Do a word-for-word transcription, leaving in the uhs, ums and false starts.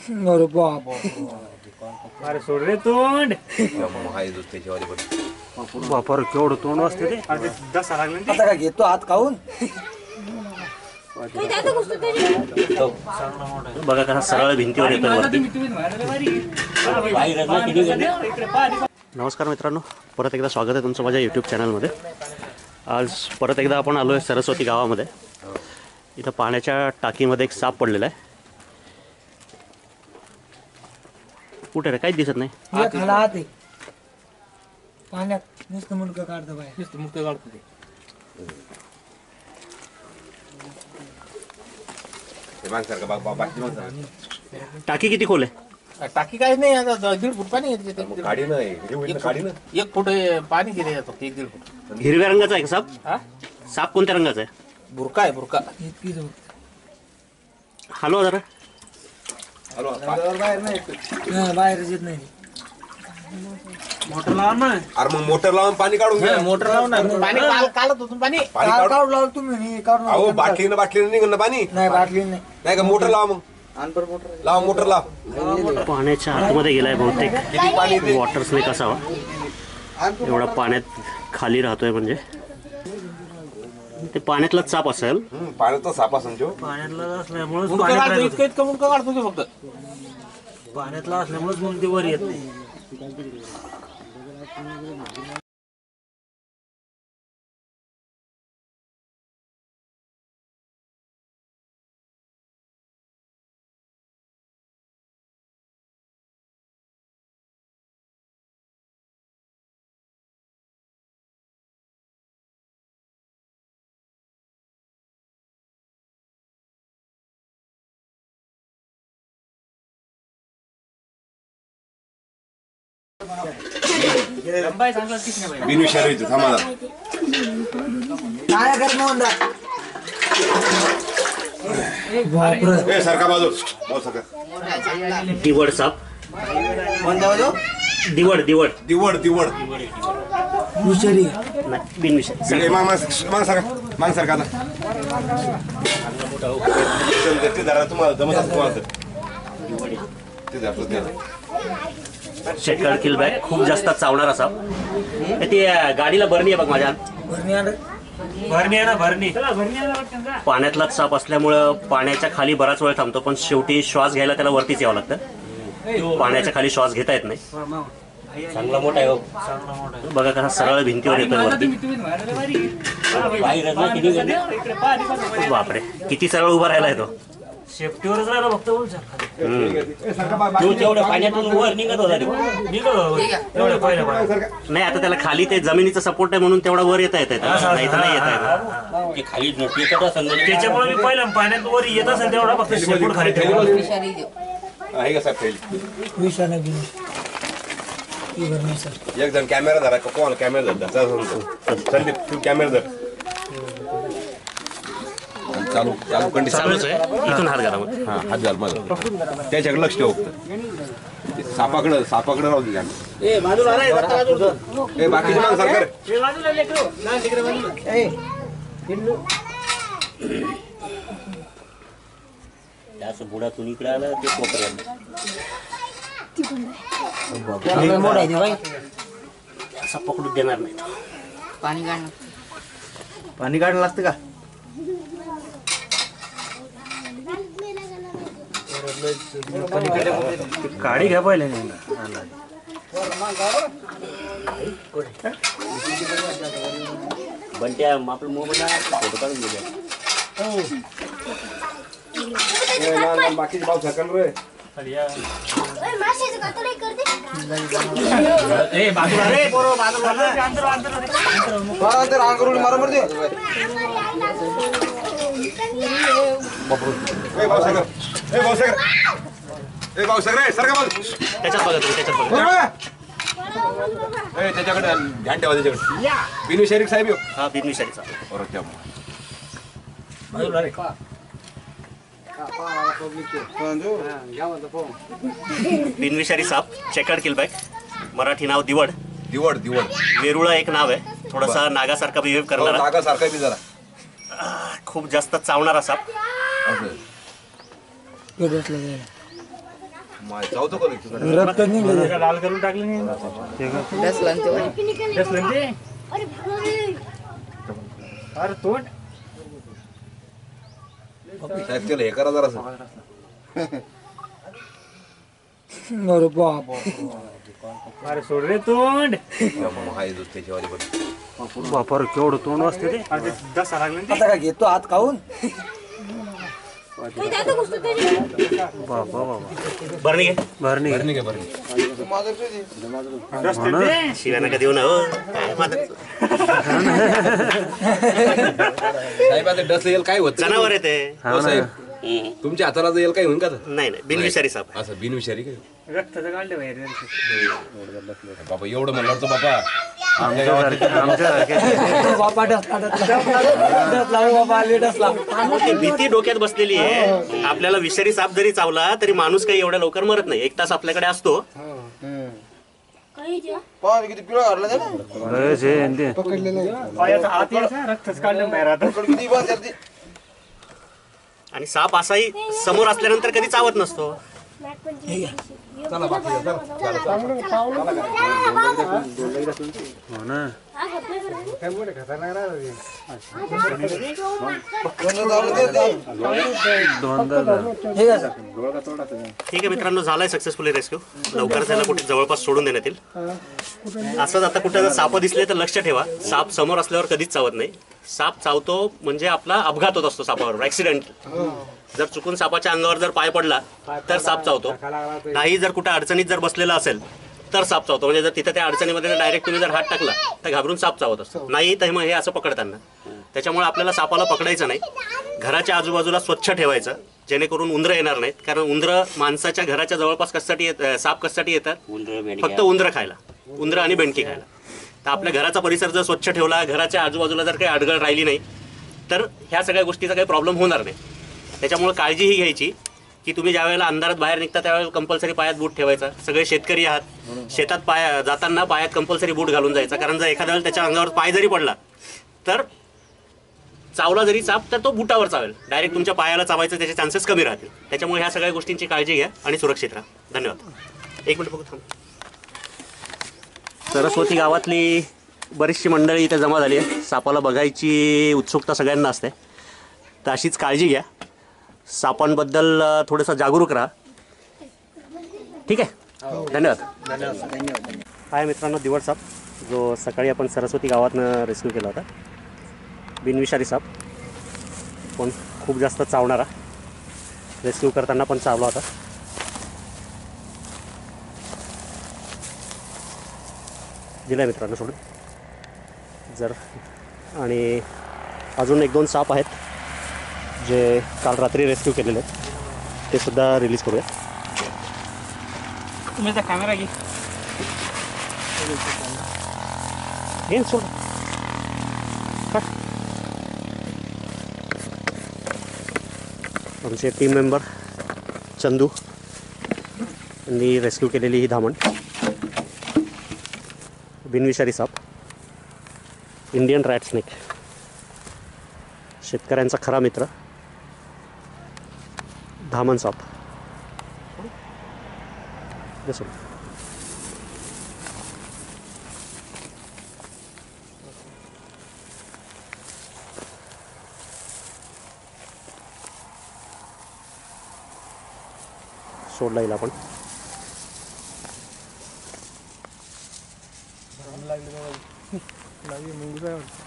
अरे बाप अरे सोड रे तोंड हाय दुसऱ्याची वाली पण बापर केवढं तोंड असते ते अरे दसा लागले ना आता काय घेतो हात खाऊन बघा कसा सरळ भिंतीवर येतो वरती. नमस्कार मित्रांनो, परत एकदा स्वागत आहे तुमचं माझ्या यूट्यूब चॅनलमध्ये. आज परत एकदा आपण आलो आहे सरस्वती गावामध्ये. इथं पाण्याच्या टाकीमध्ये एक साप पडलेला आहे. कुठे रे काहीच दिसत नाही. खाला हात आहे पाण्यात नुसतं मुंडकं काढतं बाहेर नुसतं मुक्त काढतो ते. टाकी किती खोल आहे? टाकी काही नाही, आता दीड फूट पाणी येते त्याच्यात. गाडी नाही गाडी ना एक फूट पाणी गेले फक्त एक दीड फूट. हिरव्या रंगाचा आहे का साप? हा साप कोणत्या रंगाचा आहे? बुरका आहे बुरका. इतकी जवळ हॅलो जरा हॅलो बाहेर नाही बाहेर येत नाही. मोटर लावा ना. अरे मग मोटर लावून पाणी काढून घ्या. मोटर लावून पाणी काढ- काढत होतो पाणी. पाणी काढ- काढून काढून लावलं तुम्ही काढून अहो बाटलीनं बाटलीनं निघून ना पाणी नाही बाटली नाही नाही का. मोटर लावा मग लावा मोटर लाव. पाण्याच्या आतमध्ये गेलाय बहुतेक. किती पाणी येते? वॉटर स्नेक असावा, एवढा पाण्यात खाली राहतोय. म्हणजे ते पाण्यातलाच साप असेल. हम्म, पाण्याचा सापा संजो पाण्यातला असल्यामुळे इतकं इतकं मुंडकं काढतो ते फक्त. पाण्यातला असल्यामुळेच मग ते वर येत नाही. बिनविषारी थांबा. काय करत मोहनदा बापरे ए सरका बाजू बाजू सरका. दिवड साप. कोणत्या बाजू दिवड दिवड दिवड दिवड विषारी नाही, बिनविषारी. ए, माग माग माग सरका माग सरका आता. ते जरा तुम्हाला जमत असं तुम्हाला तर. ते जरा ते शेकड किलबॅक खूप जास्त चावणार असा. ती गाडीला बरणी आहे बघ माझ्या. भरणी आण भरणी आहे ना भरणी. पाण्यातलाच साप असल्यामुळं पाण्याच्या खाली बराच वेळ थांबतो, पण शेवटी श्वास घ्यायला त्याला वरतीच यावं लागतं. पाण्याच्या खाली श्वास घेता येत नाही. चांगला मोठा आहे हो. बघा कसा सरळ भिंतीवर येतोय वरती. बापरे किती सरळ उभा राहिला आहे तो. सेफ्टीवरच राहिला फक्त बोल तेवढ्या पाण्यातून वर निघत होता तो. एवढं पहिलं पाहिलं. नाही, आता त्याला खाली ते जमिनीचा सपोर्ट आहे म्हणून तेवढा वर येता येत नाही तर नाही येत आहे. खाली त्याच्यामुळे मी पहिल्या पाण्यात वर येत असेल तेवढा फक्त शेपूट खाली ठेवला. आहे का साहेब पहिली विषारी बिन ती भरणी सर एक जण कॅमेरा धरा कोण कॅमेरा धर संदीप तू कॅमेरा धर. चालू चालू कंडिशन चालूच आहे. इथून हात घाला मग. हा हात घाल माझा त्याच्याकडे लक्ष ठेव फक्त. सापाकडं सापाकडे राहू दे. ए बाजूला रे ए बाकीचे माग सरकार ए बाजूला लेकरू ना तिकडे बाजूला. ए असं बुडातून इकडे आलं ते कोपऱ्यात. मोठा आहे ते बाई. असं पकडून देणार नाही. पाणी काढणं पाणी काढायला लागतं का? गाडी घ्या पहिले. बंट्या आपलं मोबाईल फोटो काढून गेले. बाकीचे भाऊ सरकार रे. ए बाजूला रे पोरो बाजूला रे. अंदर अंदर अंगरून मारा मरते ए भाऊ सरकार ए भाऊ सरकार ए भाऊ सरकार सरका बाजू. त्याच्यात बघा तुम्ही, त्याच्यात बघा. ए त्याच्याकडे ध्यान ठेवा त्याच्याकडे. बिनविषारी साहेब येऊ. हा बिनविषारीचा. परत त्या बाजूला रे. बिनविषारी साप चेकड किलबॅक. मराठी नाव दिवड. दिवड दिवड वेरुळा एक नाव आहे. थोडासा नागासारखा बिहेव करणारा. नागासारखा बी जरा. खूप जास्त चावणारा साप. माय जाऊतो का लगेच? रक्त निघले का लाल करून टाकले नाही डसला आणि तेव्हा. डसलं ते अरे तोंड साहेब त्याला हे करा जरा अरे बाप. अरे सोड रे तोंड हाय दूध त्याच्यावाली पण बापर केवढं तोंड वाजते ते अरे दसा लागले ना आता काय घेतो हात खाऊन. बाबा बाबा बरं नाही भरणी शिव्या नका देऊ ना हो. काय माझं साहेब आता डस येईल काय होत जनावर आहे ते. हो साहेब हम्म. तुमच्या हाताला जर येईल काय होईल का आता? नाही नाही बिनविषारी साप आहे. असं बिनविषारी काय रक्ताचं काढले बाहेर बाबा एवढं म्हणलं तर बाबा आपल्या गावात बापा डसला डसला डसला हो बाबा आले डसला. ती भीती डोक्यात बसलेली आहे. आपल्याला विषारी साप जरी चावला तरी माणूस काही एवढ्या लवकर मरत नाही. एक तास आपल्याकडे असतो. किती पिळा घातला त्याला? पायाचा हात यायचा रक्तच काढलं बाहेर आता किती बांध त्याला ते? आणि साप असाही समोर असल्यानंतर कधी चावत नसतो. हो ना हे काय सर? ठीक आहे मित्रांनो, झालाय सक्सेसफुली रेस्क्यू. लवकर त्याला कुठे जवळपास सोडून देण्यात येईल. असंच आता कुठे जर साप दिसले तर लक्ष ठेवा. साप समोर असल्यावर कधीच चावत नाही. साप चावतो म्हणजे आपला अपघात होत असतो सापावर, ऍक्सिडेंट. जर चुकून सापाच्या अंगावर जर पाय पडला तर साप चावतो. नाही जर कुठे अडचणीत जर बसलेला असेल तर साप चावतो. म्हणजे जर तिथं त्या अडचणीमध्ये डायरेक्ट तुम्ही जर हात टाकला तर घाबरून साप चावत असतो. नाही तर मग हे असं पकडताना. त्याच्यामुळे आपल्याला सापाला पकडायचं नाही. घराच्या आजूबाजूला स्वच्छ ठेवायचं जेणेकरून उंदरं येणार नाहीत. कारण उंदरं माणसाच्या घराच्या जवळपास कशासाठी येत, साप कशासाठी येतात? फक्त उंदरं खायला, उंदरं आणि बेंडकी खायला. तर आपल्या घराचा परिसर जर स्वच्छ ठेवला, घराच्या आजूबाजूला जर काही अडगळ राहिली नाही तर ह्या सगळ्या गोष्टीचा काही प्रॉब्लेम होणार नाही. त्याच्यामुळे काळजी ही घ्यायची की तुम्ही ज्या वेळेला अंधारात बाहेर निघता त्यावेळेला कंपल्सरी पायात बूट ठेवायचा. सगळे शेतकरी आहात, शेतात पाय जाताना पायात कंपल्सरी बूट घालून जायचा. कारण जर एखाद्या वेळेला त्याच्या अंगावर पाय जरी पडला तर चावला जरी साप तर तो बुटावर चावेल. डायरेक्ट तुमच्या पायाला चावायचं त्याचे चान्सेस कमी राहतील. त्याच्यामुळे ह्या सगळ्या गोष्टींची काळजी घ्या आणि सुरक्षित राहा. धन्यवाद. एक मिनिट बघू थांब. सरस्वती गावातली बरीचशी मंडळी इथे जमा झाली आहे. सापाला बघायची उत्सुकता सगळ्यांना असते. तर अशीच काळजी घ्या. सापांबद्दल थोडंसं जागरूक राहा. ठीक आहे. धन्यवाद. धन्यवाद. हाय मित्रांनो, दिवड साप जो सकाळी आपण सरस्वती गावातनं रेस्क्यू केला होता. बिनविषारी साप पण खूप जास्त चावणारा. रेस्क्यू करताना पण चावला होता. दिला मित्रांनो सोडून. जर आणि अजून एक दोन साप आहेत जे काल रात्री रेस्क्यू केलेले आहेत, ते सुद्धा रिलीज करूया. तुम्ही त्या कॅमेरा घे हे सोड. आमचे टीम मेंबर चंदू यांनी रेस्क्यू केलेली ही धामण बिनविषारी साप, इंडियन रॅट स्नेक, शेतकऱ्यांचा खरा मित्र, धामण साप. सोड. सोडला येईल आपण. लागली